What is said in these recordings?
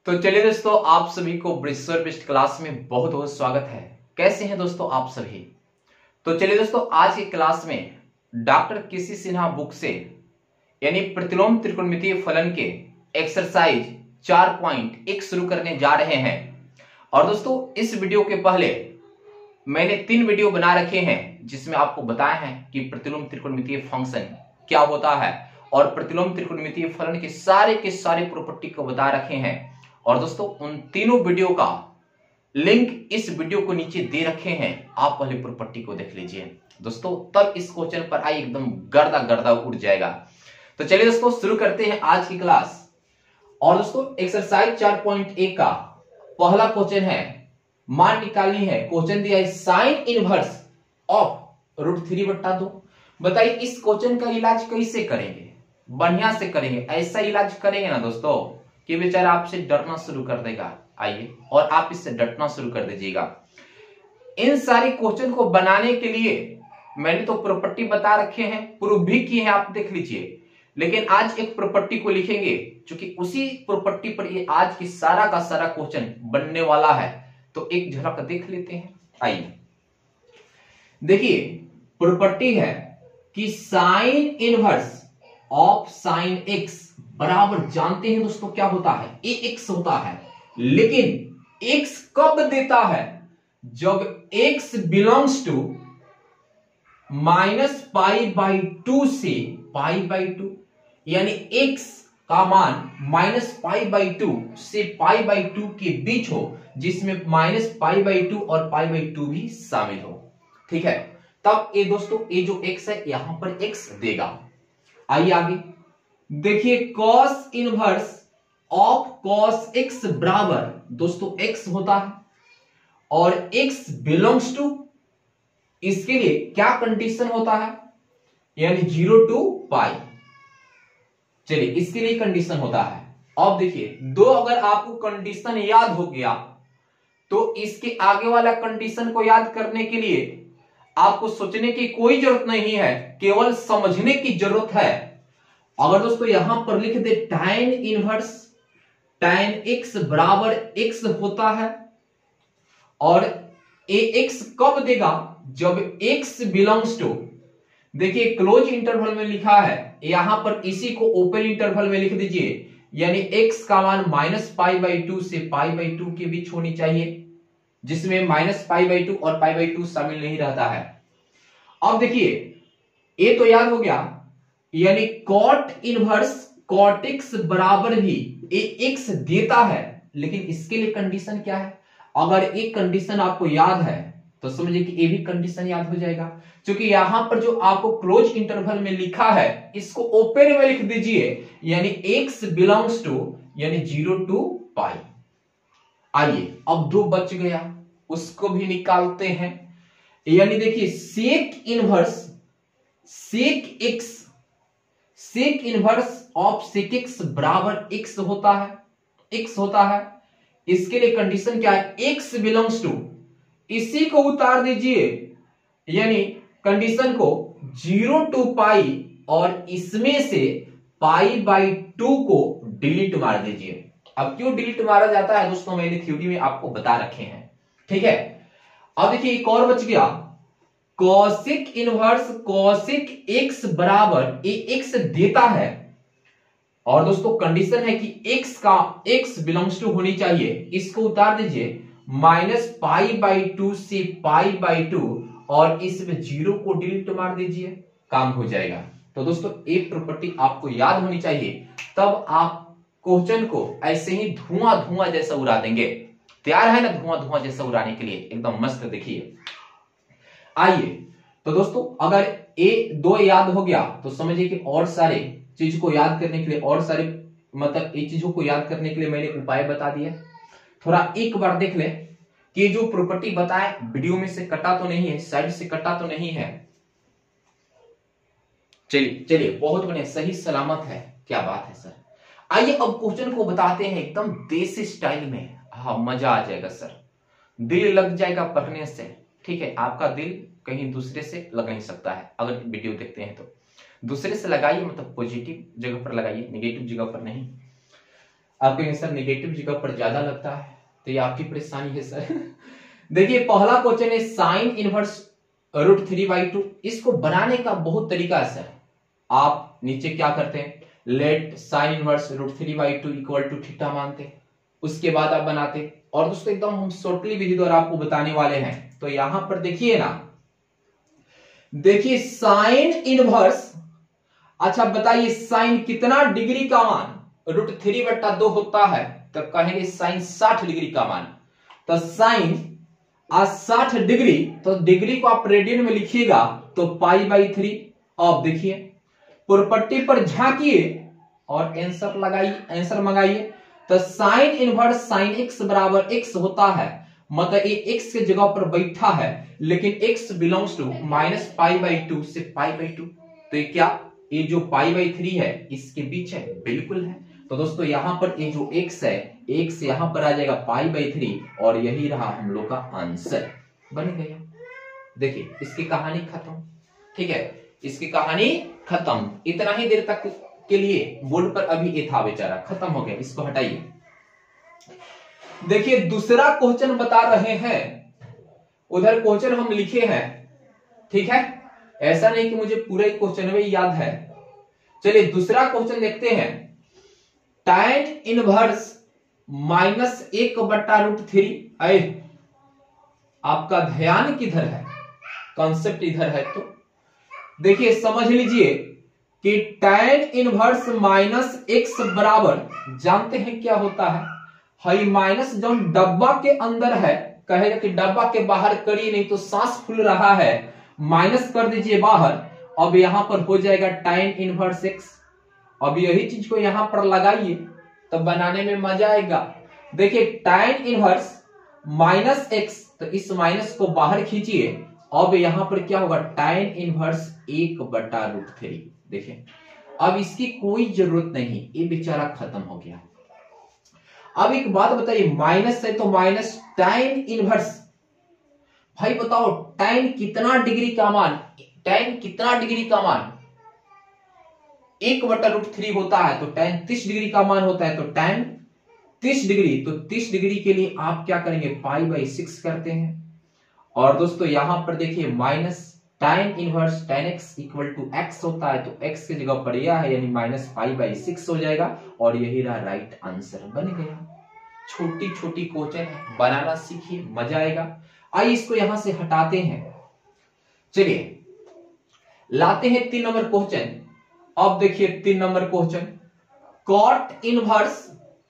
तो चलिए दोस्तों, आप सभी को ब्रिस्वर बेस्ट क्लास में बहुत बहुत स्वागत है। कैसे हैं दोस्तों आप सभी? तो चलिए दोस्तों, आज की क्लास में डॉक्टर केसी सिन्हा बुक से यानी प्रतिलोम त्रिकोणमितीय फलन के एक्सरसाइज 4.1 शुरू करने जा रहे हैं। और दोस्तों, इस वीडियो के पहले मैंने 3 वीडियो बना रखे हैं जिसमें आपको बताया है कि प्रतिलोम त्रिकोणमितीय फंक्शन क्या होता है और प्रतिलोम त्रिकोणमितीय फलन के सारे प्रॉपर्टी को बता रखे हैं। और दोस्तों, उन तीनों वीडियो का लिंक इस वीडियो को नीचे दे रखे हैं। आप पहले प्रॉपर्टी को देख लीजिए दोस्तों, तब इस क्वेश्चन पर आई एकदम गर्दा उड़ जाएगा। तो चलिए दोस्तों, शुरू करते हैं आज की क्लास। और दोस्तों, एक्सरसाइज 4.1 का पहला क्वेश्चन है, मान निकालनी है। क्वेश्चन दिया है साइन इनवर्स ऑफ √3/2। बताइए इस क्वेश्चन का इलाज कैसे करेंगे? बढ़िया से करेंगे, ऐसा इलाज करेंगे ना दोस्तों कि बेचारा आपसे डरना शुरू कर देगा। आइए, और आप इससे डरना शुरू कर दीजिएगा। इन सारे क्वेश्चन को बनाने के लिए मैंने तो प्रॉपर्टी बता रखे हैं, प्रूव भी किए हैं, आप देख लीजिए। लेकिन आज एक प्रॉपर्टी को लिखेंगे क्योंकि उसी प्रॉपर्टी पर ये आज की सारा का सारा क्वेश्चन बनने वाला है। तो एक झलक देख लेते हैं। आइए देखिए, प्रॉपर्टी है कि sine inverse of sine x बराबर, जानते हैं दोस्तों क्या होता है, ए एक्स होता है। लेकिन एक्स कब देता है? जब एक्स बिलोंग्स टू -π/2 से π/2, यानी एक्स का मान -π/2 से π/2 के बीच हो, जिसमें -π/2 और π/2 भी शामिल हो। ठीक है, तब ये दोस्तों, ये जो एक्स है यहां पर एक्स देगा। आइए आगे देखिए, cos inverse of cos x बराबर दोस्तों x होता है और x बिलोंग्स टू, इसके लिए क्या कंडीशन होता है, यानी 0 to π। चलिए, इसके लिए कंडीशन होता है। अब देखिए, दो अगर आपको कंडीशन याद हो गया तो इसके आगे वाला कंडीशन को याद करने के लिए आपको सोचने की कोई जरूरत नहीं है, केवल समझने की जरूरत है। अगर दोस्तों यहां पर लिख दे tan इनवर्स tan x बराबर x होता है और x कब देगा? जब x बिलोंग्स टू, देखिए क्लोज इंटरवल में लिखा है, यहां पर इसी को ओपन इंटरवल में लिख दीजिए, यानी x का मान -π/2 से π/2 के बीच होनी चाहिए, जिसमें -π/2 और π/2 शामिल नहीं रहता है। अब देखिए, ये तो याद हो गया, यानी cot इनवर्स cot x बराबर भी x देता है। लेकिन इसके लिए कंडीशन क्या है? अगर एक कंडीशन आपको याद है तो समझिए कि ये भी कंडीशन याद हो जाएगा, क्योंकि यहां पर जो आपको क्लोज इंटरवल में लिखा है इसको ओपन में लिख दीजिए, यानी x बिलोंग्स टू, यानी 0 to π। आइए, अब 2 बच गया, उसको भी निकालते हैं। यानी देखिए, sec inverse sec inverse of sec x बराबर x होता है। इसके लिए कंडीशन क्या है? x बिलोंग्स टू, इसी को उतार दीजिए, यानी कंडीशन को 0 to π, और इसमें से π/2 को डिलीट मार दीजिए। अब क्यों डिलीट मारा जाता है दोस्तों, मैंने थ्योरी में आपको बता रखे हैं। ठीक है, अब देखिए एक और बच गया, कॉसिक इनवर्स कॉसिक x बराबर x देता है। और दोस्तों कंडीशन है कि x का x बिलोंग्स टू होनी चाहिए, इसको उतार दीजिए, -π/2 से π/2, और इसमें 0 को डिलीट मार दीजिए, काम हो जाएगा। तो दोस्तों, एक प्रॉपर्टी आपको याद होनी चाहिए, तब आप क्वेश्चन को ऐसे ही धुआं जैसा उड़ा देंगे। तैयार है ना धुआं जैसा उड़ाने के लिए? एकदम मस्त। देखिए, आइए तो दोस्तों, अगर A 2 याद हो गया तो समझिए कि और सारे चीज को याद करने के लिए, और सारे मतलब ये चीजों को याद करने के लिए मैंने उपाय बता दिया। थोड़ा एक बार देख ले कि जो प्रॉपर्टी बताए वीडियो में से कटा तो नहीं है, साइड से कटा तो नहीं है। चलिए बहुत बढ़िया, सही सलामत है, क्या बात है सर। आइए अब क्वेश्चन को बताते हैं एकदम देसी स्टाइल में। हाँ, मजा आ जाएगा सर, दिल लग जाएगा पढ़ने से। ठीक है, आपका दिल कहीं दूसरे से लग नहीं सकता है। अगर वीडियो देखते हैं तो दूसरे से लगाइए, मतलब पॉजिटिव जगह पर लगाइए, नेगेटिव जगह पर नहीं। आप कहेंगे सर नेगेटिव जगह पर ज्यादा लगता है, तो ये आपकी परेशानी है सर। देखिए पहला क्वेश्चन है साइन इनवर्स √3/2। इसको बनाने का बहुत तरीका है सर। आप नीचे क्या करते हैं, let sine inverse √3/2 equal to theta मानते हैं, उसके बाद आप बनाते। और दोस्तों एकदम हम शॉर्टली विधि द्वारा आपको बताने वाले हैं। तो यहां पर देखिए ना, देखिए साइन इनवर्स, अच्छा बताइए साइन कितना डिग्री का मान √3/2 होता है, तो कहेंगे साइन 60 डिग्री का मान। तो साइन 60 डिग्री, तो डिग्री को आप रेडियन में लिखिएगा तो π/3। अब देखिए प्रॉपर्टी पर झांकिए और आंसर लगाइए, आंसर मंगाइए। तो साइन इनवर्स साइन x बराबर x होता है, मतलब ये x के जगह पर बैठा है, लेकिन x बिलोंग्स टू -π/2 से π/2। तो ये क्या, ये जो π/3 है इसके बीच है, बिल्कुल है। तो दोस्तों यहां पर ये जो x है, x यहां पर आ जाएगा π/3 और यही रहा हम लोग का आंसर, बन गया। देखिए इसकी कहानी खत्म, ठीक है, इसकी कहानी खत्म। इतना ही देर तक के लिए बोर्ड पर अभी ये था बेचारा, खत्म हो गया, इसको हटाइए। देखिए दूसरा क्वेश्चन बता रहे हैं, उधर क्वेश्चन हम लिखे हैं, ठीक है, ऐसा नहीं कि मुझे पूरा ही क्वेश्चन में याद है। चलिए दूसरा क्वेश्चन देखते हैं। tan inverse -1/√3। अरे आपका ध्यान किधर है, कॉन्सेप्ट इधर है। तो देखिए समझ लीजिए कि tan इनवर्स -x बराबर, जानते हैं क्या होता है, हाई माइनस जो डब्बा के अंदर है, कहेगा कि डब्बा के बाहर करिए नहीं तो सांस फूल रहा है, माइनस कर दीजिए बाहर। अब यहां पर हो जाएगा tan इनवर्स x। अब यही चीज को यहां पर लगाइए तो बनाने में मजा आएगा। देखिए tan इनवर्स -x, तो इस माइनस को बाहर खींचिए। अब यहां पर क्या होगा, tan इनवर्स 1/√3। देखिए अब इसकी कोई जरूरत नहीं, ये बेचारा खत्म हो गया। अब एक बात बताइए, माइनस है तो माइनस tan इनवर्स, भाई बताओ tan कितना डिग्री का मान, tan कितना डिग्री का मान 1/√3 होता है, तो tan 30 डिग्री का मान होता है। तो tan 30 डिग्री, तो 30 डिग्री के लिए आप क्या करेंगे, π/6 करते हैं। और दोस्तों यहां पर देखिए minus tan inverse tan x equal to x होता है, तो x की जगह पर यह है, यानी -π/6 हो जाएगा और यही रहा राइट आंसर, बन गया। छोटी छोटी क्वेश्चन बनाना सीखिए, मजा आएगा। आइए इसको यहां से हटाते हैं। चलिए लाते हैं 3 नंबर क्वेश्चन। अब देखिए 3 नंबर क्वेश्चन, cot इनवर्स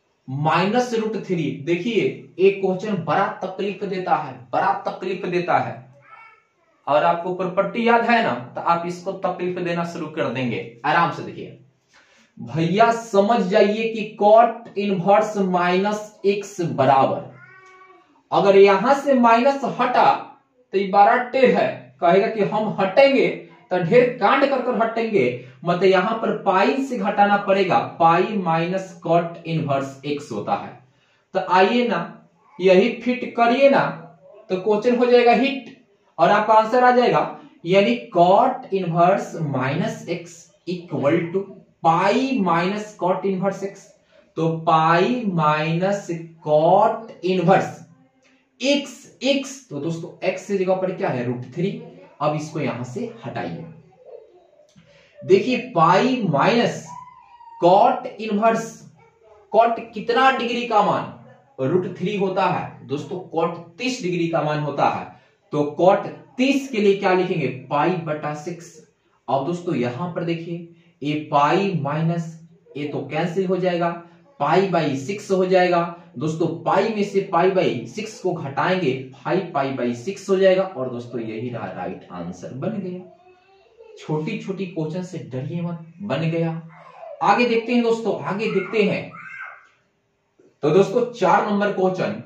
-√3। देखिए एक क्वेश्चन बड़ा तकलीफ देता है, बड़ा तकलीफ देता है, और आपको प्रॉपर्टी याद है ना, तो आप इसको तकलीफ देना शुरू कर देंगे आराम से। देखिए भैया समझ जाइए कि cot इनवर्स -x बराबर, अगर यहां से माइनस हटा तो ये 12 टेढ़ है, कहेगा कि हम हटेंगे तो ढेर कांड कर हटेंगे, मतलब यहां पर पाई से घटाना पड़ेगा, pi minus cot inverse x होता है। तो आइए ना यही फिट करिए ना, तो क्वेश्चन हो जाएगा हिट और आपका आंसर आ जाएगा, यानी cot inverse -x equal to pi minus cot inverse x। तो pi minus cot inverse x, तो दोस्तों x की जगह पर क्या है, √3। अब इसको यहां से हटाइए। देखिए pi minus cot inverse, cot कितना डिग्री का मान √3 होता है दोस्तों, cot 30 डिग्री का मान होता है। तो cot 30 के लिए क्या लिखेंगे, π/6। अब दोस्तों यहां पर देखिए ये पाई माइनस ये तो कैंसिल हो जाएगा, π/6 हो जाएगा दोस्तों। पाई में से π/6 को घटाएंगे, 5π/6 हो जाएगा और दोस्तों यही रहा राइट आंसर, बन गया। छोटी छोटी क्वेश्चन से डरिए मत, बन गया। आगे देखते हैं दोस्तों, आगे देखते हैं। तो दोस्तों 4 number question,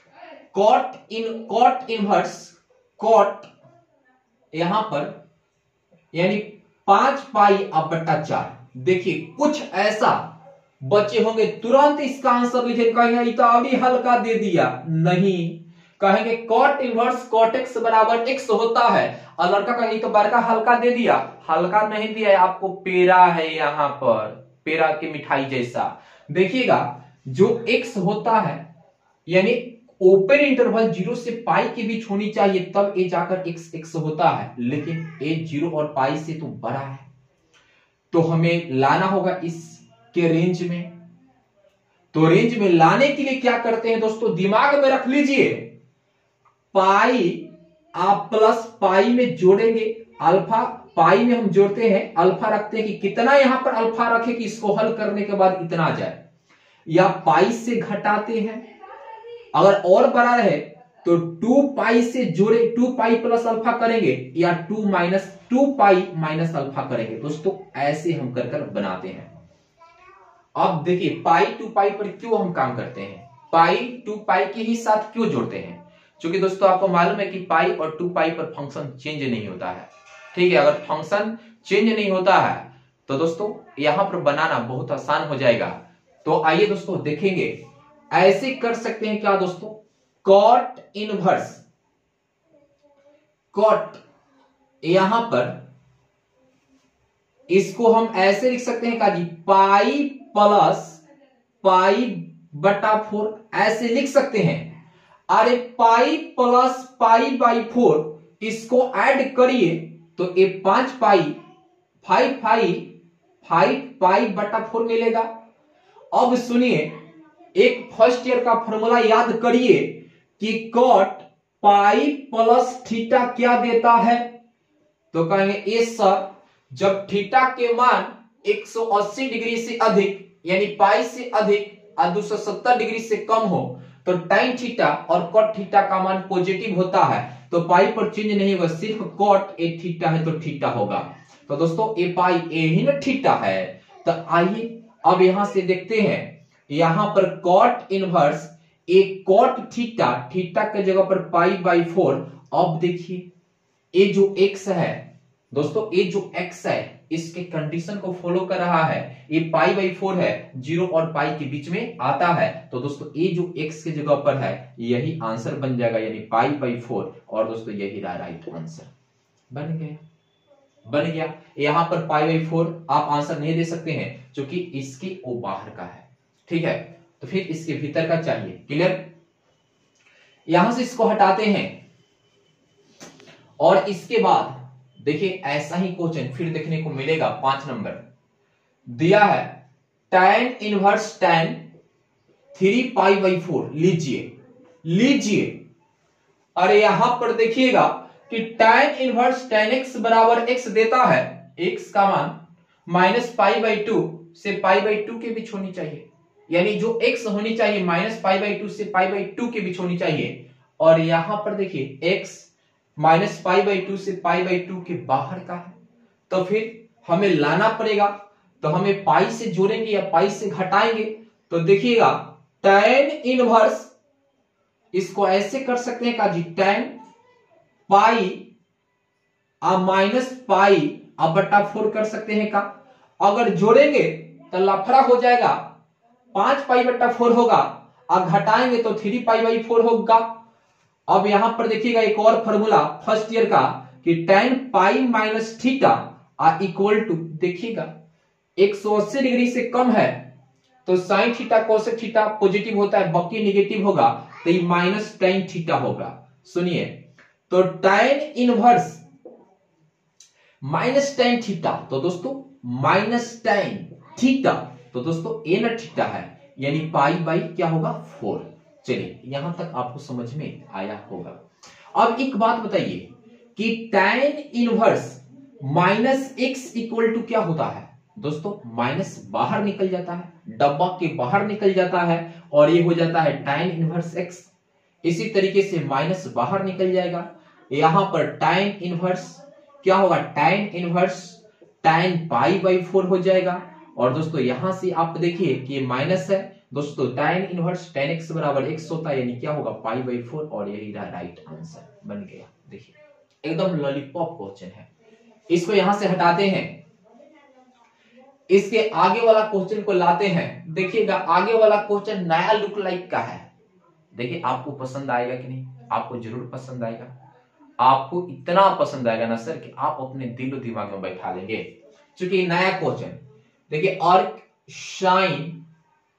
cot inverse, cot यहां पर यानी 5π/4। देखिए कुछ ऐसा बच्चे होंगे तुरंत इसका आंसर लिखे, कहेंगे ये तो अभी हल्का दे दिया, नहीं, कहेंगे cot इनवर्स cot x बराबर x होता है, और लड़का कहेंगे तो बड़का हल्का दे दिया, हल्का नहीं दिया है, आपको पेड़ा है, यहां पर पेड़ा की मिठाई जैसा। देखिएगा जो x होता है यानी ओपन इंटरवल 0 से पाई के बीच होनी चाहिए, तब ए जाकर x होता है, लेकिन ए 0 और पाई से तो बड़ा है, तो हमें लाना होगा इसके रेंज में। तो रेंज में लाने के लिए क्या करते हैं दोस्तों, दिमाग में रख लीजिए, पाई आप प्लस पाई में जोड़ेंगे, अल्फा पाई में हम जोड़ते हैं, अल्फा रखते हैं कि कितना यहां पर अल्फा रखे कि इसको हल करने के बाद इतना आ जाए, या पाई से घटाते हैं, अगर और बड़ा रहे तो 2 पाई से जोड़े, 2 पाई प्लस अल्फा करेंगे, या 2 पाई माइनस अल्फा करेंगे। दोस्तों ऐसे हम कर कर बनाते हैं। अब देखिए पाई 2 पाई पर क्यों हम काम करते हैं, पाई 2 पाई के ही साथ क्यों जोड़ते हैं, क्योंकि दोस्तों आपको मालूम है कि पाई और 2 पाई पर फंक्शन चेंज नहीं होता है। ठीक है, अगर फंक्शन चेंज नहीं होता है तो दोस्तों यहां पर बनाना बहुत आसान हो जाएगा। तो आइए दोस्तों देखेंगे, ऐसे कर सकते हैं क्या दोस्तों, कॉट इनवर्स, कॉट यहां पर इसको हम ऐसे लिख सकते हैं क्या जी, पाई प्लस पाई बटा 4, ऐसे लिख सकते हैं। अरे पाई प्लस पाई बाई 4 इसको ऐड करिए तो ये 5 पाई 5 पाई बटा 4 मिलेगा। अब सुनिए, एक फर्स्ट ईयर का फॉर्मूला याद करिए कि कॉट पाई प्लस थीटा क्या देता है, तो कहेंगे ए सर, जब थीटा के मान 180 डिग्री से अधिक यानी पाई से अधिक और 270 डिग्री से कम हो तो टाइन थीटा और कॉट थीटा का मान पॉजिटिव होता है, तो पाई पर चेंज नहीं होगा, सिर्फ कॉट ए थीटा है तो थीटा होगा। तो दोस्तों ए पाई ए ही ना थीटा है। तो आइए अब यहां से देखते हैं, यहां पर कॉट इनवर्स ए कॉट थीटा, थीटा के जगह पर पाई बाई 4। अब देखिए ये जो x है दोस्तों, ये जो x है इसके कंडीशन को फॉलो कर रहा है, ये पाई बाई 4 है, 0 और पाई के बीच में आता है, तो दोस्तों ये जो x के जगह पर है यही आंसर बन जाएगा, यानी पाई बाई 4, और दोस्तों यही रहा राइट आंसर। बन गया। यहां पर पाई बाई 4 आप आंसर नहीं दे सकते हैं क्योंकि इसके वो बाहर का है। ठीक है, तो फिर इसके भीतर का चाहिए। क्लियर, यहां से इसको हटाते हैं और इसके बाद देखिए ऐसा ही क्वेश्चन फिर देखने को मिलेगा। 5 नंबर दिया है, tan inverse tan 3 pi by 4 लीजिए। अरे यहां पर देखिएगा कि tan इनवर्स tan x बराबर x देता है, x का मान माइनस पाई बाई 2 से पाई बाई 2 के बीच होनी चाहिए, यानी जो x होनी चाहिए माइनस पाई बाई 2 से पाई बाई 2 के बीच होनी चाहिए। और यहां पर देखिए x माइनस पाई बाई 2 से पाई बाई 2 के बाहर का है, तो फिर हमें लाना पड़ेगा, तो हमें पाई से जोड़ेंगे या पाई से घटाएंगे। तो देखिएगा tan इनवर्स इसको ऐसे कर सकते हैं का जी, tan पाई माइनस पाई बटा 4 कर सकते हैं का। अगर जोड़ेंगे तो लफड़ा हो जाएगा, 5 पाई बटा 4 होगा, और घटाएंगे तो 3 पाई बाई 4 होगा। अब यहां पर देखिएगा एक और फॉर्मूला फर्स्ट ईयर का कि tan pi minus theta equal to, देखिएगा 180 डिग्री से कम है तो sine theta cosec theta positive होता है, बाकी नेगेटिव होगा, तो ये माइनस tan थीटा होगा। सुनिए, तो tan inverse minus tan theta, तो दोस्तों माइनस tan थीटा, तो दोस्तों ए न थीटा है, यानी पाई बाई क्या होगा 4। चलिए यहां तक आपको समझ में आया होगा। अब एक बात बताइए कि tan inverse minus x equal to क्या होता है दोस्तों, माइनस बाहर निकल जाता है, डब्बा के बाहर निकल जाता है और ये हो जाता है tan इनवर्स x। इसी तरीके से माइनस बाहर निकल जाएगा, यहां पर tan इनवर्स क्या होगा, tan inverse tan pi by 4 हो जाएगा। और दोस्तों यहां से आप देखिए कि ये माइनस है दोस्तों, tan इनवर्स tan x बराबर x होता है, यानी क्या होगा पाई बाई 4, और यही रहा राइट आंसर बन गया। देखिए एकदम लॉलीपॉप क्वेश्चन है। इसको यहां से हटाते हैं, इसके आगे वाला क्वेश्चन को लाते हैं। देखिएगा आगे वाला क्वेश्चन नया लुक लाइक का है। देखिए आपको पसंद आएगा कि नहीं, आपको जरूर पसंद आएगा, आपको इतना पसंद आएगा ना सर कि आप अपने दिल और दिमाग में बैठा लेंगे, क्योंकि नया क्वेश्चन देखिए, आर्क साइन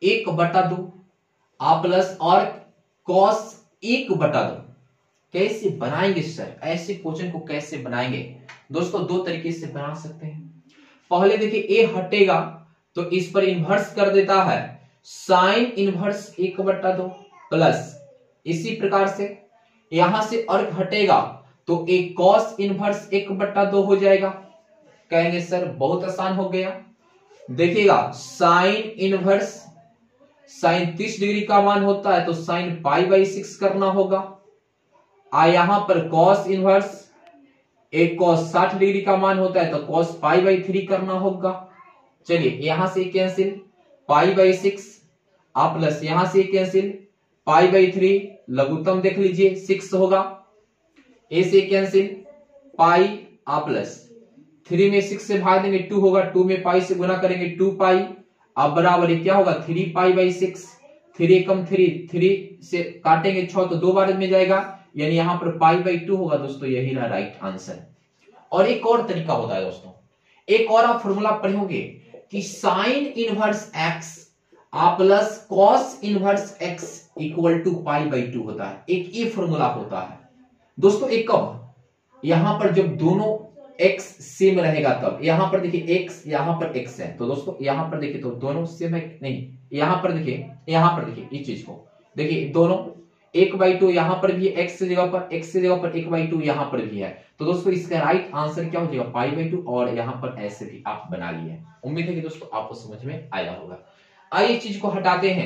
1/2 आ प्लस और कॉस 1/2। कैसे बनाएंगे सर, ऐसे क्वेश्चन को कैसे बनाएंगे दोस्तों? दो तरीके से बना सकते हैं। पहले देखिए ए हटेगा तो इस पर इन्वर्स कर देता है साइन इन्वर्स 1/2 प्लस इसी प्रकार से यहां से अर्क हटेगा तो एक कॉस इन्वर्स 1/2 हो जाएगा। कहेंगे सर बहुत आसान हो गया। देखिएगा साइन इनवर्स, साइन 30 डिग्री का मान होता है तो साइन π/6 करना होगा। यहां पर कॉस इनवर्स, एक कॉस 60 डिग्री का मान होता है तो कॉस π/3 करना होगा। चलिए यहां से कैंसिल π/6 आप प्लस यहां से कैंसिल π/3 लघुत्तम देख लीजिए 6 होगा। ए से कैंसिल पाई आ प्लस 3 में 6 से भाग देंगे 2 होगा, 2 में पाई से गुना करेंगे 2π। अब बराबर ये क्या होगा 3π/6, 3 एकम 3 से काटेंगे 6 तो 2 बार में जाएगा, यानी यहां पर π/2 होगा दोस्तों। यही रहा राइट आंसर। और एक और तरीका होता है दोस्तों, एक और आप फॉर्मूला पढ़े होंगे कि साइन इनवर्स एक्स आ plus cos inverse x equal to π/2 होता है। एक ये फॉर्मूला होता है दोस्तों। एक कब, यहां पर जब दोनों x सेम रहेगा तब। यहां पर देखिए x, यहां पर x है तो दोस्तों यहां पर देखिए तो दोनों सेम है नहीं, यहां पर देखिए इस चीज को देखिए दोनों 1/2 यहां पर भी है, x से जगह पर 1/2 यहां पर भी है। तो दोस्तों इसका राइट आंसर क्या हो जाएगा π/2। और यहां पर ऐसे भी आप बना लिए। उम्मीद है कि दोस्तों आपको समझ में आया होगा। आइए चीज को हटाते हैं।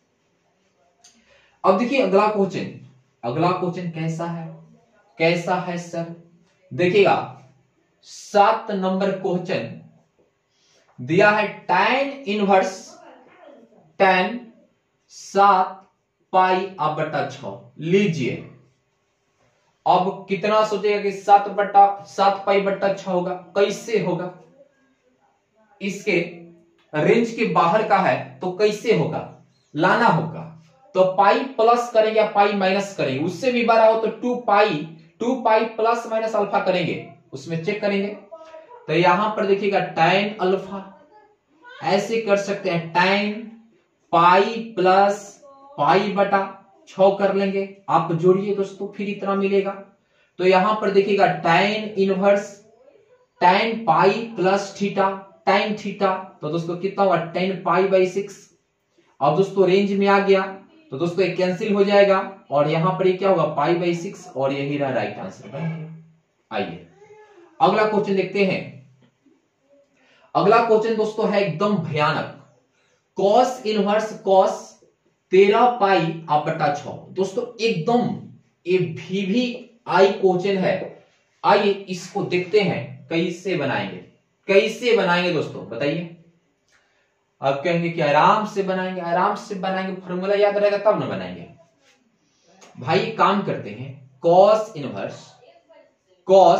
अब देखिए अगला क्वेश्चन कैसा है सर? देखिएगा 7 नंबर क्वेश्चन दिया है tan इनवर्स tan 7π/6 लीजिए। अब कितना सोचेगा कि 7π/6 होगा, कैसे होगा? इसके रेंज के बाहर का है तो कैसे होगा, लाना होगा। तो पाई प्लस करेंगे या पाई माइनस करेंगे, उससे भी बड़ा हो तो 2π प्लस माइनस अल्फा करेंगे, उसमें चेक करेंगे। तो यहां पर देखिएगा tan अल्फा, ऐसे कर सकते हैं tan पाई प्लस π/6 कर लेंगे। आप जोड़िए दोस्तों फिर इतना मिलेगा। तो यहां पर देखिएगा tan inverse tan pi plus theta tan theta, तो दोस्तों कितना हुआ tan π/6। अब दोस्तों रेंज में आ गया तो दोस्तों ये कैंसिल हो जाएगा और यहां पर ये क्या होगा π/6 और यही रहा राइट आंसर बन गया। आइए अगला क्वेश्चन देखते हैं। अगला क्वेश्चन दोस्तों है एकदम भयानक, cos इनवर्स cos 13π/6। दोस्तों एकदम ये VVI क्वेश्चन है। आइए इसको देखते हैं कैसे बनाएंगे दोस्तों बताइए। अब कहेंगे कि आराम से बनाएंगे, फॉर्मूला याद रहेगा तब ना बनाएंगे। भाई काम करते हैं, cos इनवर्स cos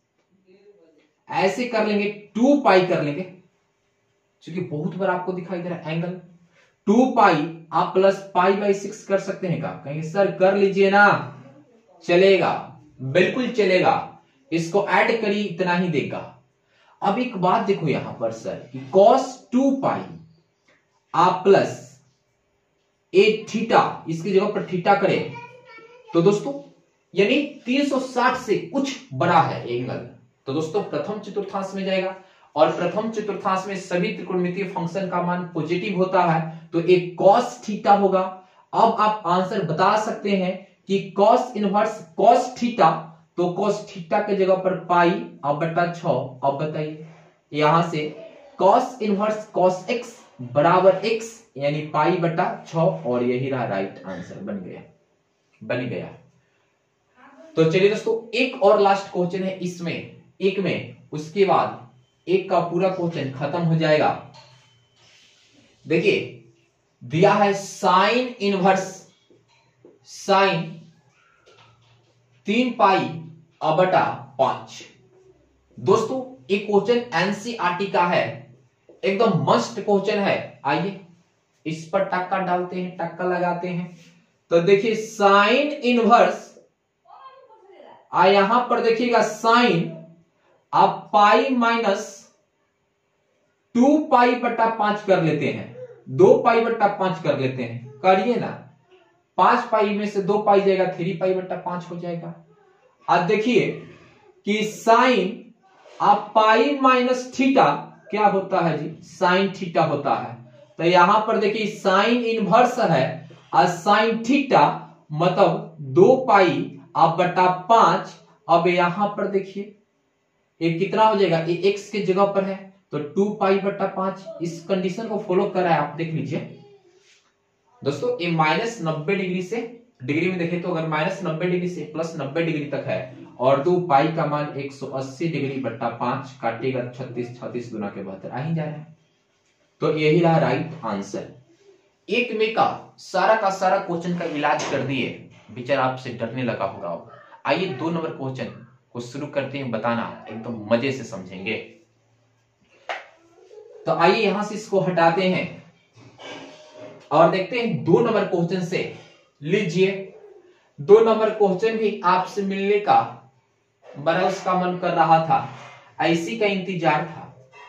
ऐसे कर लेंगे 2π कर लेंगे, क्योंकि बहुत बार आपको दिखाई दे रहा है एंगल 2π आप प्लस π/6 कर सकते हैं। क्या कहेंगे सर कर लीजिए ना, चलेगा, बिल्कुल चलेगा, इसको ऐड करिए इतना ही देगा। अब एक बात देखो यहां पर सर कि cos 2π आप प्लस एक थीटा, इसकी जगह पर थीटा करें तो दोस्तों यानी 360 से कुछ बड़ा है एंगल, तो दोस्तों प्रथम चतुर्थांश में जाएगा और प्रथम चतुर्थांश में सभी त्रिकोणमितीय फंक्शन का मान पॉजिटिव होता है तो एक cos थीटा होगा। अब आप आंसर बता सकते हैं कि cos इनवर्स cos थीटा, तो cos थीटा के जगह पर π/6। अब बताइए यहां से cos इनवर्स cos x बराबर x यानी π/6 और यही रहा राइट आंसर बन गया। तो चलिए दोस्तों एक और लास्ट क्वेश्चन है इसमें, एक में, उसके बाद एक का पूरा क्वेश्चन खत्म हो जाएगा। देखिए दिया है साइन इनवर्स साइन 3π/5। दोस्तों एक क्वेश्चन एनसीईआरटी का है, एकदम मस्त क्वेश्चन है। आइए इस पर टक्का डालते हैं, टक्का लगाते हैं। तो देखिए साइन इनवर्स यहां पर देखिएगा साइन आप पाई माइनस 2π/5 कर लेते हैं 2π/5 कर लेते हैं, करिए ना। 5π में से 2π जाएगा, 3π/5 हो जाएगा। अब देखिए कि साइन आप पाई माइनस थीटा क्या होता है जी, साइन थीटा होता है। तो यहां पर देखिए साइन इनवर्स है और साइन थीटा मतलब 2π/5। अब यहां पर देखिए ये कितना हो जाएगा, ये एक्स के जगह पर है तो 2π/5। इस कंडीशन को फॉलो कर रहा है, आप देख लीजिए दोस्तों। ये -90 डिग्री से, डिग्री में देखें तो अगर -90 डिग्री से +90 डिग्री तक है और 2π का मान 180 डिग्री बट्टा 5 काटेगा 36 गुना के 72 आ ही जा रहा है। तो यही रहा राइट आंसर। एक में का सारा क्वेश्चन का इलाज कर दिए, बेचारा आपसे डरने लगा होगा। आइए 2 नंबर क्वेश्चन को शुरू करते हैं, बताना एकदम मजे से समझेंगे। तो आइए यहां से इसको हटाते हैं और देखते हैं 2 नंबर क्वेश्चन से। लीजिए 2 नंबर क्वेश्चन भी आपसे मिलने का बड़ा उसका मन कर रहा था, ऐसी का इंतजार था,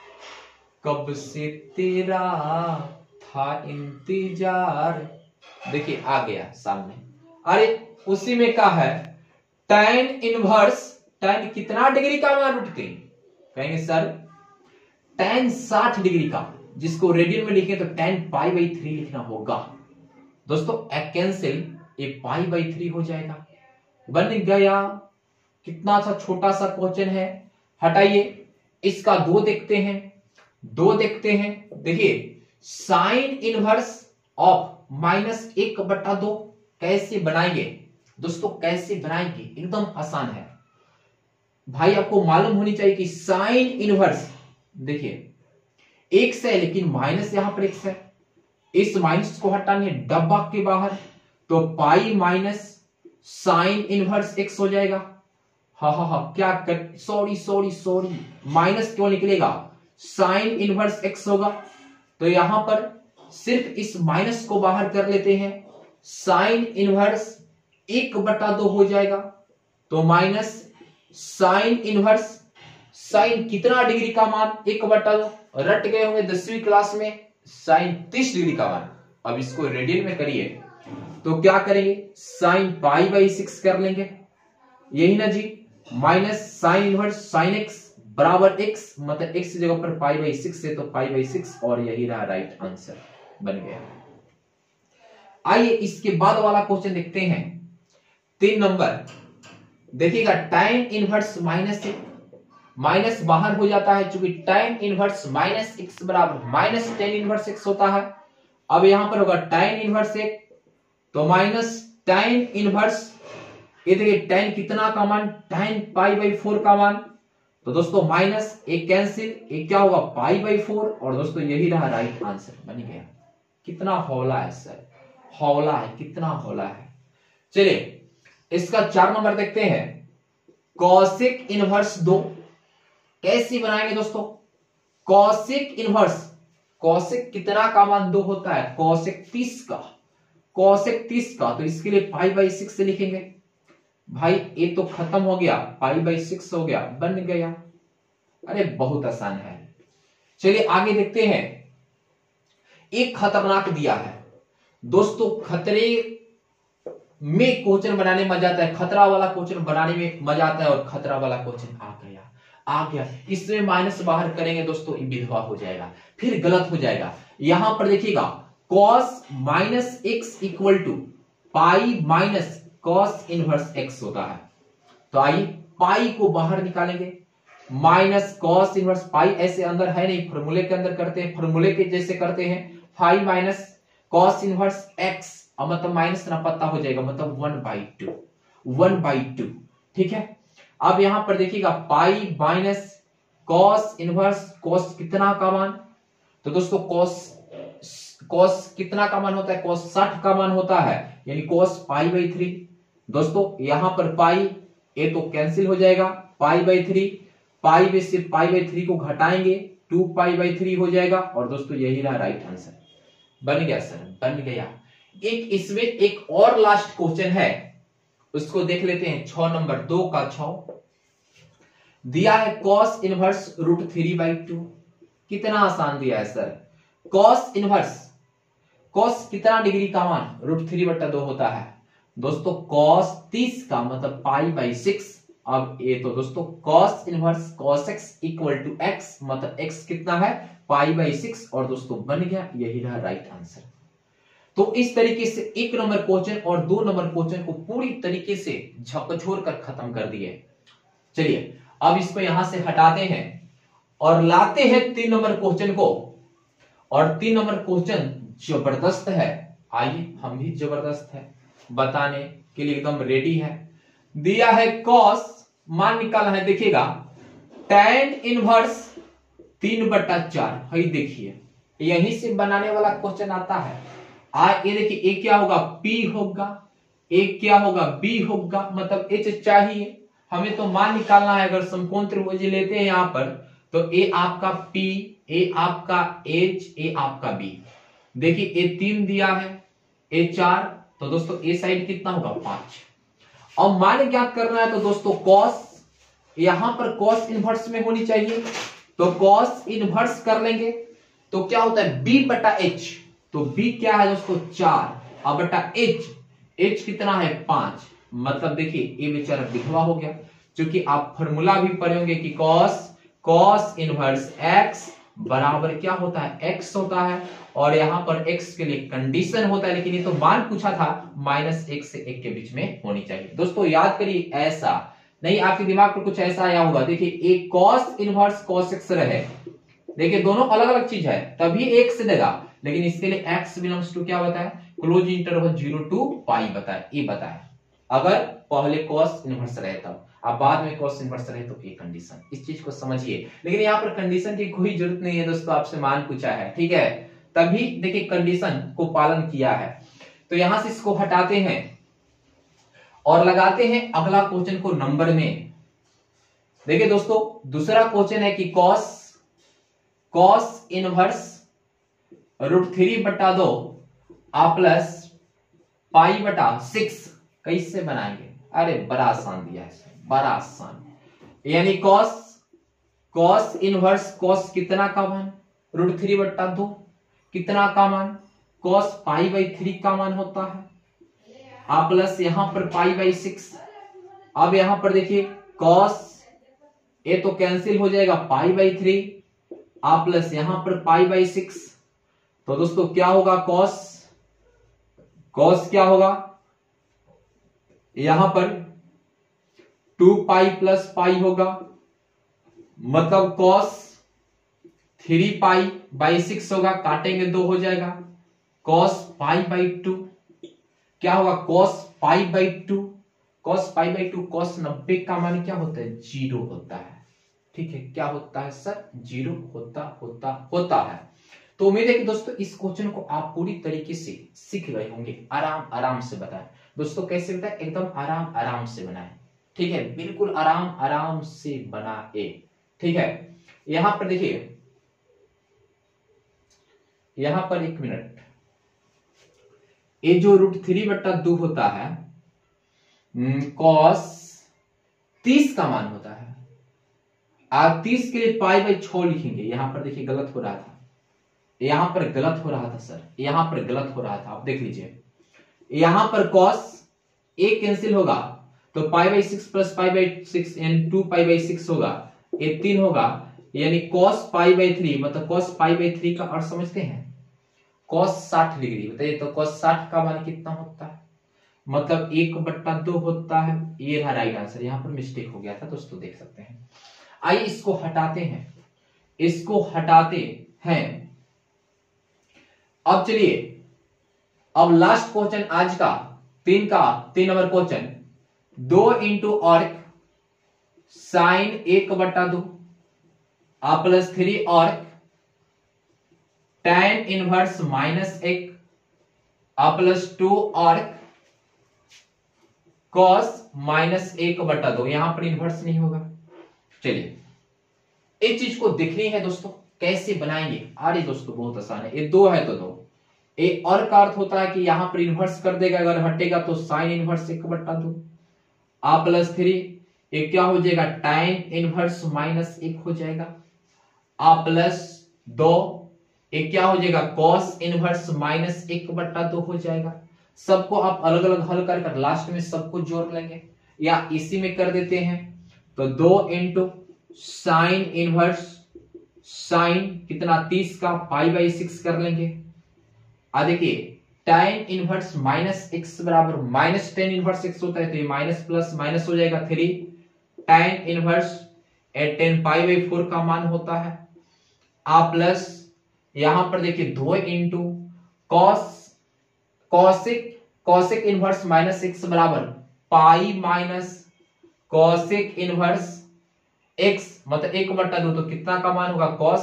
कब से तेरा था इंतजार। देखिए आ गया सामने। अरे उसी में क्या है, tan इनवर्स, tan कितना डिग्री का मान उठते हैं, कहेंगे सर tan 60 डिग्री का, जिसको रेडियन में लिखें तो tan π/3 लिखना होगा। दोस्तों कैंसिल, ये π/3 हो जाएगा, बन गया। कितना अच्छा छोटा सा क्वेश्चन है। हटाइए, इसका 2 देखते हैं, 2 देखते हैं। देखिए साइन इनवर्स ऑफ -1/2 कैसे बनाएंगे दोस्तों, कैसे बनाएंगे, एकदम आसान है भाई। आपको मालूम होनी चाहिए कि साइन इनवर्स, देखिए एक्स है लेकिन माइनस यहां पर एक्स है, इस माइनस को हटाने डब्बा के बाहर, तो pi minus sine inverse x हो जाएगा। हाँ क्या कर, सॉरी माइनस क्यों निकलेगा, साइन इनवर्स एक्स होगा। तो यहां पर सिर्फ इस माइनस को बाहर कर लेते हैं, साइन इनवर्स 1/2 हो जाएगा। तो माइनस साइन इनवर्स, साइन कितना डिग्री का मान 1/2, रट गए होंगे 10वीं क्लास में, साइन 30 डिग्री का मान। अब इसको रेडियन में करिए तो क्या करेंगे, साइन π/6 कर लेंगे, यही ना जी। Minus sine inverse sine x बराबर एक्स, मतलब एक्स की जगह पर π/6 है तो π/6, और यही रहा राइट आंसर, बन गया। आइए इसके बाद वाला क्वेश्चन देखते हैं। 3 नंबर देखिएगा, tan इनवर्स -1, माइनस बाहर हो जाता है चूंकि tan इनवर्स -x बराबर -tan इनवर्स x होता है। अब यहां पर होगा tan इनवर्स 1 तो माइनस tan इनवर्स, ये देखिए tan कितना का मान, tan π/4 का मान। तो दोस्तों माइनस एक कैंसिल, एक क्या होगा π/4, और दोस्तों यही रहा राइट आंसर, बन गया। कितना हौला है सर, हौला है, कितना हौला है। चलिए इसका 4 नंबर देखते हैं। कॉसिक इनवर्स 2 कैसे बनाएंगे दोस्तों, कॉसिक इनवर्स, कॉसिक कितना का मान 2 होता है, कॉसिक 30 का, कॉसिक 30 का, तो इसके लिए π/6 से लिखेंगे। भाई ये तो खत्म हो गया, π/6 हो गया, बन गया। अरे बहुत आसान है। चलिए आगे देखते हैं। एक खतरनाक दिया है दोस्तों, खतरे में क्वेश्चन बनाने में मजा आता है, खतरा वाला क्वेश्चन बनाने में मजा आता है, और खतरा वाला क्वेश्चन आ गया। इसमें माइनस बाहर करेंगे दोस्तों, विधवा हो जाएगा, फिर गलत हो जाएगा। यहां पर देखिएगा cos -x equal to pi minus cos inverse x होता है। तो आइए पाई को बाहर निकालेंगे, माइनस cos इनवर्स पाई ऐसे अंदर है नहीं, फॉर्मूले के अंदर करते हैं, फॉर्मूले के जैसे करते हैं, 5 माइनस cos इनवर्स x, अब मतलब माइनस ना पता हो जाएगा, मतलब 1/2, ठीक है। अब यहां पर देखिएगा pi minus cos inverse, cos कितना का मान, तो दोस्तों cos कितना का मान होता है, cos 60 का मान होता है, यानी cos π/3। दोस्तों यहां पर पाई ये तो कैंसिल हो जाएगा, π/3, पाई में से π/3 को घटाएंगे 2π/3 हो जाएगा, और दोस्तों यही रहा राइट आंसर, बन गया सर, बन गया। एक इसमें एक और लास्ट क्वेश्चन है, उसको देख लेते हैं। 6 नंबर 2 का 6 दिया है, cos इनवर्स √3/2। कितना आसान दिया है सर, cos इनवर्स कॉस कितना डिग्री का मान √3/2 होता है दोस्तों? कॉस 30 का मतलब π/6। अब ये तो दोस्तों cos inverse cos x equal to x, मतलब x कितना है π/6, और दोस्तों बन गया, यही रहा राइट आंसर। तो इस तरीके से 1 नंबर क्वेश्चन और 2 नंबर क्वेश्चन को पूरी तरीके से झकझोर कर खत्म कर दिए। चलिए अब इसको यहां से हटाते हैं और लाते हैं 3 नंबर क्वेश्चन को, और 3 नंबर क्वेश्चन जबरदस्त है। आइए हम भी जबरदस्त है, बताने के लिए एकदम रेडी है। दिया है कॉस, मान निकालना है, देखिएगा tan इनवर्स 3/4 है, देखिए यहीं से बनाने वाला क्वेश्चन आता है। ये देखिए ए क्या होगा P होगा, ए क्या होगा B होगा, मतलब H चाहिए हमें, तो मान निकालना है। अगर समकोण त्रिभुज लेते हैं यहां पर, तो ए आपका P, ए आपका H, ए आपका B। देखिए ए 3 दिया है, ए 4, तो दोस्तों ए साइड कितना होगा 5। अब मान ज्ञात करना है, तो दोस्तों कॉस, यहां पर कॉस इनवर्स में होनी चाहिए, तो कॉस इनवर्स कर लेंगे तो क्या होता है B/H। तो B क्या है दोस्तों 4, अब बटा H कितना है 5, मतलब देखिए ए बेचारा दिखवा हो गया। क्योंकि आप फॉर्मूला भी पढ़े होंगे कि कॉस इनवर्स x बराबर क्या होता है x होता है, और यहां पर x के लिए कंडीशन होता है, लेकिन ये तो मान पूछा था -1 से 1 के बीच में होनी चाहिए। दोस्तों याद करिए, ऐसा नहीं आपके दिमाग पर कुछ ऐसा आया होगा। देखिए एक कॉस इनवर्स cos x रहे, देखिए दोनों अलग अलग चीज है, तभी x देगा, लेकिन इसके लिए x बिलोंग्स टू क्या बताया, क्लोज इंटरवल 0 to π बताया, ये बताया। अगर पहले कॉस इनवर्स रहे तब, अब बाद में कॉस इनवर्स रहे तो ये कंडीशन, इस चीज को समझिए। लेकिन यहाँ पर कंडीशन की कोई जरूरत नहीं है दोस्तों, आपसे मान पूछा है, ठीक है, तभी देखिए कंडीशन को पालन किया है। तो यहां से इसको हटाते हैं और लगाते हैं अगला क्वेश्चन को नंबर में। देखिए दोस्तों दूसरा क्वेश्चन है कि कॉस इनवर्स √3/2 प्लस π/6 कैसे बनाएंगे? अरे बड़ा आसान दिया है, बड़ा आसान। यानी कॉस इनवर्स कॉस कितना का मान √3/2, कितना का मान कॉस π/3 का मान होता है, प्लस यहां पर π/6। अब यहां पर देखिए कॉस ये तो कैंसिल हो जाएगा π/3, प्लस यहां पर π/6, तो दोस्तों क्या होगा कॉस क्या होगा यहां पर 2π + π होगा, मतलब कॉस 3π/6 होगा, काटेंगे 2 हो जाएगा, कॉस π/2 क्या होगा कॉस π/2, कॉस π/2 कॉस 90 का मान क्या होता है 0 होता है, ठीक है, क्या होता है सर 0 होता है। तो उम्मीद है कि दोस्तों इस क्वेश्चन को आप पूरी तरीके से सीख गए होंगे। आराम से बताएं दोस्तों, कैसे बताएं, एकदम आराम से बनाएं, ठीक है, बिल्कुल आराम से बनाए, ठीक है। यहां पर देखिए, यहां पर 1 मिनट, ये जो √3/2 होता है कॉस 30 का मान होता है, आप 30 के लिए π/6 लिखेंगे। यहां पर देखिए गलत हो रहा था, यहां पर गलत हो रहा था सर, यहां पर गलत हो रहा था, आप देख लीजिए, यहां पर cos a कैंसिल होगा तो π/6 + π/6 यानी 2π/6 होगा, ये 3 होगा, यानी cos π/3, मतलब cos π/3 का अर्थ समझते हैं, cos 60 डिग्री बताइए, तो cos 60 का मान कितना होता है, मतलब 1/2 होता है। ये रहा राइट आंसर, यहां पर मिस्टेक हो गया था दोस्तों, देख सकते हैं। आइए इसको हटाते हैं, अब चलिए, अब लास्ट क्वेश्चन आज का 3 number question, 2 × arc sin 1/2 plus 3 arc tan inverse -1 plus 2 arc cos -1/2, यहां पर इनवर्स नहीं होगा। चलिए इस चीज को देखनी है दोस्तों, कैसे बनाएंगे। अरे दोस्तों बहुत आसान है, ये 2 है तो 2, ए और का अर्थ होता है कि यहां पर इनवर्स कर देगा, अगर हटेगा तो साइन इनवर्स 1/2 प्लस 3, ये क्या हो जाएगा tan इनवर्स -1 हो जाएगा, प्लस 2 एक क्या हो जाएगा कॉस इनवर्स माइनस 1/2 हो जाएगा। सबको आप अलग अलग हल कर लास्ट में सबको जोड़ लेंगे, या इसी में कर देते हैं। तो 2 इंटू साइन इनवर्स साइन कितना 30 का π/6 कर लेंगे। देखिए tan इनवर्स माइनस x बराबर माइनस टेन इनवर्स x होता है, तो ये माइनस प्लस माइनस हो जाएगा 3 tan इनवर्स 10 π/4 का मान होता है। प्लस यहां पर देखिए 2 into cosec inverse minus x बराबर pi minus cosec inverse x, मतलब 1/2, तो कितना का मान होगा कॉस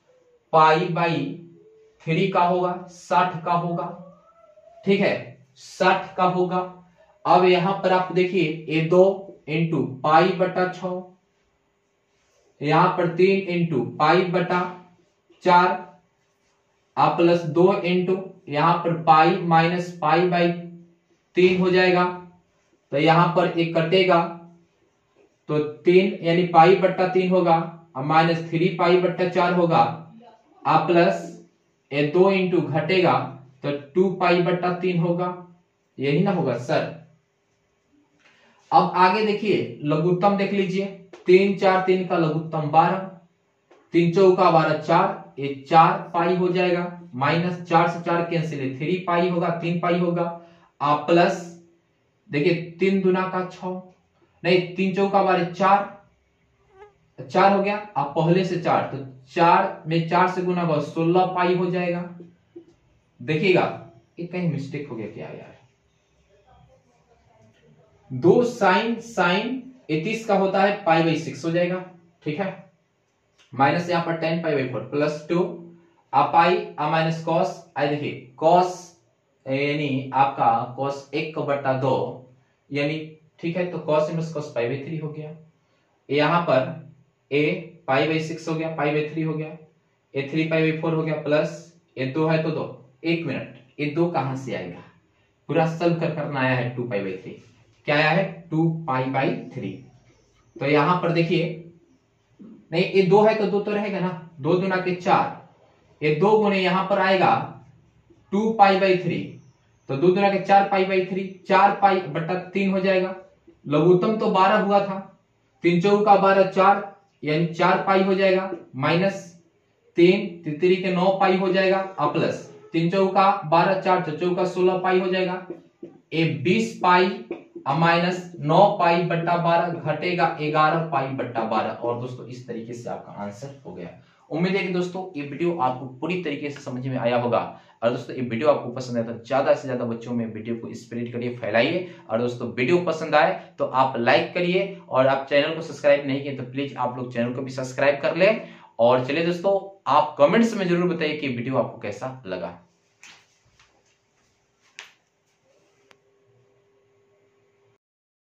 π/3 का होगा, 60 का होगा। ठीक है 60 का होगा। अब यहां पर आप देखिए ये 2 इंटू π/6, यहां पर 3 इंटू π/4 प्लस 2 इंटू यहां पर पाई माइनस π/3 हो जाएगा। तो यहां पर एक कटेगा तो 3 यानी π/3 होगा, माइनस 3 π/4 होगा, प्लस ये 2 इंटू घटेगा तो 2 π/3 होगा। यही ना होगा सर। अब आगे देखिए लघुत्तम देख लीजिए, 3 4 3 का लघुत्तम 12, 3 चौका 12 4, ये 4 पाई हो जाएगा, माइनस 4 से 4 कैंसिल है 3 पाई होगा, 3 पाई होगा। प्लस देखिए 3 दूना का 6, नहीं 3 चौका 12 4 हो गया, आप पहले से 4, तो 4 में 4 से गुना होगा 16 पाई हो जाएगा। देखिएगा ये कहीं मिस्टेक हो गया क्या यार, 2 साइन 31 का होता है π/6 हो जाएगा। ठीक है माइनस यहाँ पर 10 π/4 प्लस 2 पाई माइनस कॉस, देखिए कॉस यानी आपका कॉस 1/2 यानी, ठीक है तो कॉस इनवर्स कॉस π/3 हो गया। यहां पर a π/6 हो गया, π/3 हो गया, ये 3 π/4 हो गया, प्लस ये 2 है तो 2, 1 मिनट ये 2 कहां से आएगा, पूरा सॉल्व करना आया है 2 π/3, क्या आया है 2 π/3। तो यहां पर देखिए नहीं ये 2 है तो 2 तो रहेगा ना, 2 दूना के 4, ये 2 गुने यहां पर आएगा 2 π/3, तो 2 दूना के 4 π/3, 4 π/3 हो जाएगा। लघुत्तम तो 12 हुआ था, 3 चौका 12 4 यानी 4 पाई हो जाएगा, माइनस 3 3 के 9 पाई हो जाएगा, प्लस 3 चौका 12 4 चौका 16 पाई हो जाएगा। ये 20 पाई माइनस 9 π/12 घटेगा 11 π/12। और दोस्तों इस तरीके से आपका आंसर हो गया। उम्मीद है कि दोस्तों ये वीडियो आपको पूरी तरीके से समझ में आया होगा। और दोस्तों ये वीडियो आपको पसंद आया तो ज्यादा से ज्यादा बच्चों में वीडियो को स्प्रेड करिए, फैलाइए। और दोस्तों वीडियो पसंद आए तो आप लाइक करिए, और आप चैनल को सब्सक्राइब नहीं किए तो प्लीज आप लोग चैनल को भी सब्सक्राइब कर ले। और चलिए दोस्तों आप कमेंट्स में जरूर बताइए कि वीडियो आपको कैसा लगा।